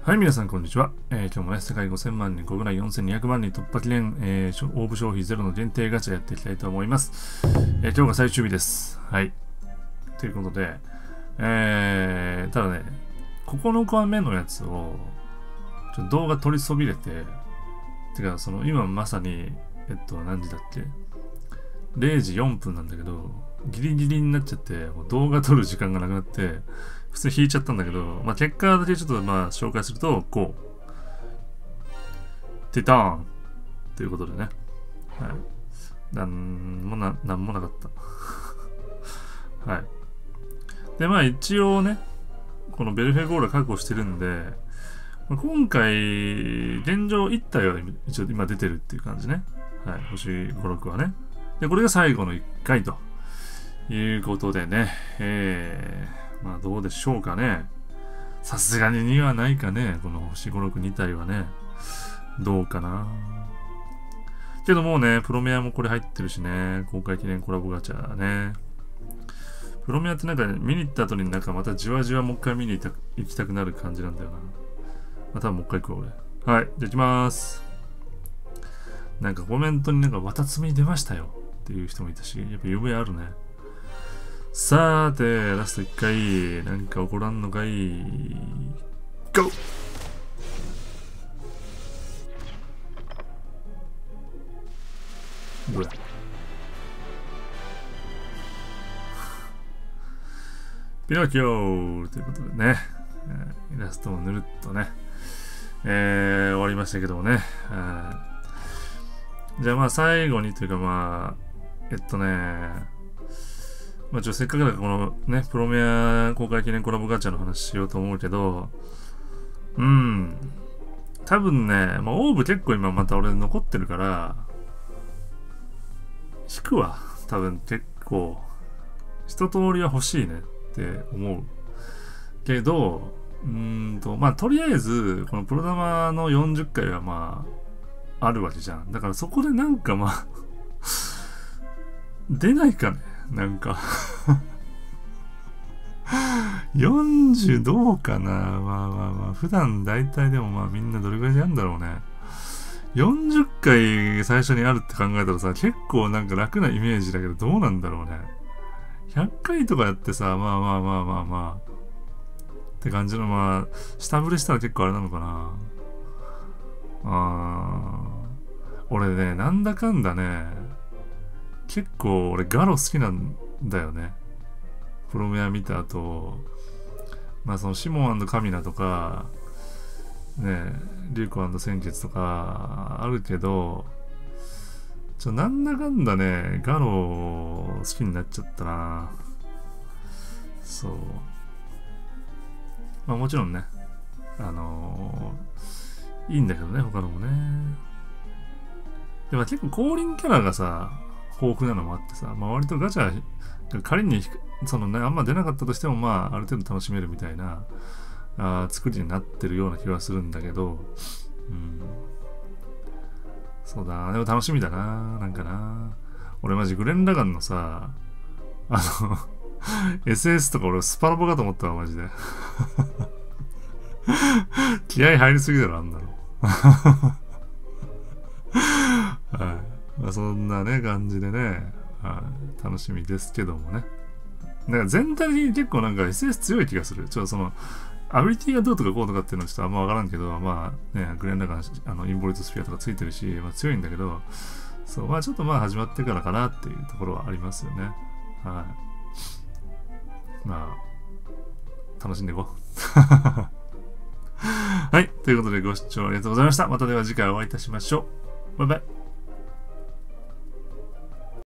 はい、皆さん、こんにちは。今日もね、世界5000万人、国内4200万人突破記念、応募消費ゼロの限定ガチャやっていきたいと思います。今日が最終日です。はい。ということで、ただね、9日目のやつを、動画撮りそびれて、てか、今まさに、何時だっけ ?0 時4分なんだけど、ギリギリになっちゃって、もう動画撮る時間がなくなって、普通に引いちゃったんだけど、まあ、結果だけちょっと紹介すると、こう。ティターンということでね。はい。なんもなかった。はい。で、一応ね、このベルフェゴーラ確保してるんで、今回、現状1体は一応今出てるっていう感じね。はい。星5、6はね。で、これが最後の1回ということでね。まあどうでしょうかね。さすがに2はないかね。この星5、6、2体はね。どうかな。けどもうね、プロメアもこれ入ってるしね。公開記念コラボガチャね。プロメアってなんか見に行った後になんかまたじわじわもう一回見に行きたくなる感じなんだよな。またもう一回行こう俺。はい、じゃあ行きまーす。なんかコメントになんか綿摘み出ましたよっていう人もいたし、やっぱ夢あるね。さーて、ラスト1回、なんか起こらんのかい。GO！ どうやピノキオということでね、イラストもぬるっとね、終わりましたけどもね。じゃあ最後にというかせっかくだからこのね、プロメア公開記念コラボガチャの話しようと思うけど、多分ね、オーブ結構今また俺残ってるから、引くわ。多分結構、一通りは欲しいねって思う。けど、とりあえず、このプロ玉の40回はあるわけじゃん。だからそこでなんか出ないかね。なんか40どうかな。普段大体でもみんなどれくらいでやるんだろうね。40回最初にあるって考えたらさ、結構なんか楽なイメージだけどどうなんだろうね。100回とかやってさ、って感じの下振れしたら結構あれなのかな。俺ね、なんだかんだね、結構俺ガロ好きなんだよね。プロメア見た後、そのシモンカミナとか、ね、リュウコ鮮血とかあるけど、なんだかんだね、ガロ好きになっちゃったな。そう。もちろんね、いいんだけどね、他のもね。でも結構降臨キャラがさ、豊富なのもあってさ、割とガチャ、仮にあんま出なかったとしてもある程度楽しめるみたいな作りになってるような気はするんだけど、そうだな、でも楽しみだな、なんかな。俺マジグレン・ラガンのさ、SS とか俺スパラボかと思ったわ、マジで。気合入りすぎだろ、あんなの。はい。そんなね、感じでね、楽しみですけどもね。だから全体的に結構なんか SS 強い気がする。アビリティがどうとかこうとかっていうのはちょっとあんまわからんけど、グレン・ラガン、インボリットスピアとかついてるし、強いんだけど、そう、ちょっと始まってからかなっていうところはありますよね。はい。楽しんでいこう。はい。ということでご視聴ありがとうございました。またでは次回お会いいたしましょう。バイバイ。